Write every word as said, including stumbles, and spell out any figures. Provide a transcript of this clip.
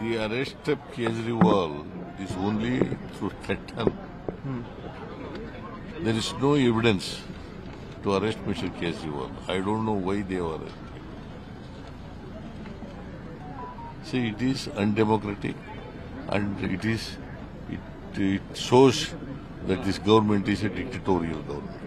The arrest of Kejriwal is only through Deccan. Hmm. There is no evidence to arrest Mister Kejriwal. I don't know why they were arrested. See, it is undemocratic, and it is it, it shows that this government is a dictatorial government.